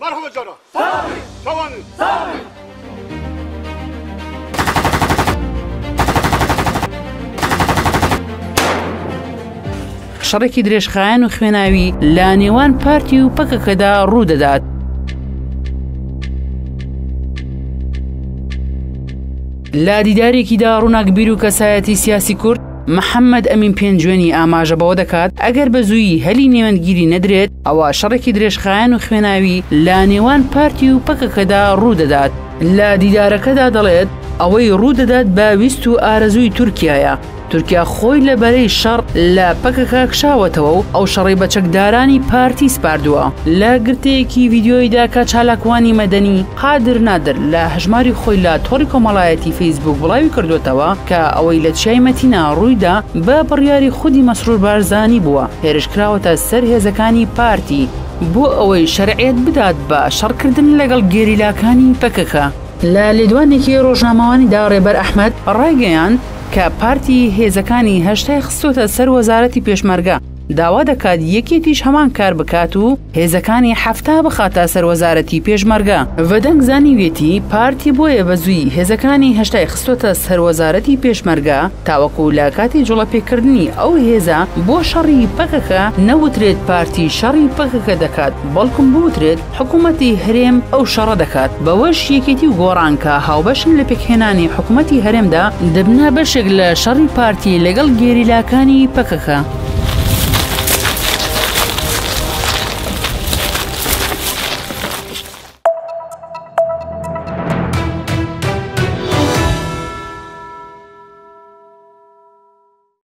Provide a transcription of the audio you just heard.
مرحبا جانا صافي شواني صافي شەڕێکی درێژخایەن و خوێناوی لە نێوان پارتی و پەکەکەدا ڕوودەدات. لە دیدارێکیدا ڕووناکبیر و کەسایەتی سیاسی کورد محەممەد ئەمین پێنجوێنی ئاماژە بەوە دەکات ئەگەر بە زوویی هەلی نێوەندگیری نەدرێت ئەوە شەڕێکی درێژخایەن و خوێناوی لە نێوان پارتی و پەکەکەدا ڕوودەدات. لە دیدارەکەدا دەڵێت ئەوەی ڕوودەدات بە ویست و ئارەزووی تورکیایە. تورکیا خۆی لەبەرەی شەڕ لە پەکەکە کشاوەتەوە و ئەو شەڕی بە چەکدارانی پارتی سپاردووە. لە گرتەیەکی ڤیددیۆیدا کە چالاکوانی مەدەنی قادر نادر لە هەژماری خۆی لە تۆڕی کۆمەڵایەتی فەیسبوک بڵاوی کردوێتەوە کە ئەوەی لە چیای مەتینا ڕوویدا بە بڕیاری خودی مەسرور بارزانی بووە هێرشکراوەتە سەر هێزەکانی پارتی بۆ ئەوەی شەرعیەت بدات بە شەڕکردن لەگەڵ گێریلاکانی پەکەکە. لە لێدوانێکی ڕۆژنامەوانیدا ڕێبەر ئەحمەد ڕایگەیاند کە پارتی هێزەکانی هەشتای خستۆتە سەر وەزارەتی پێشمەرگە داوا دەکات یەکێتیش هەمان کار بکات و هێزەکانی هەفتا بخاتە سەر وەزارەتی پێشمەرگە. ڤەدەنگ زانیوێتی پارتی بۆیە بە زووی هێزەکانی هەشتای خستۆتە سەر وەزارەتی پێشمەرگە تاوەکو لە کاتی جوڵەپێکردنی ئەو هێزە بۆ شەڕی پەکەکە نەوترێت پارتی شەڕی پەکەکە دەکات بەڵکم بوترێت حکوومەتی هەرێم ئەو شەڕە دەکات. بەوەش یەکێتی و گۆڕانکە هاوبەشن لە پێکهێنانی حکوومەتی هەرێمدا دەبنە بەشێک لە شەڕی پارتی لەگەڵ گێریلاکانی پەکەکە.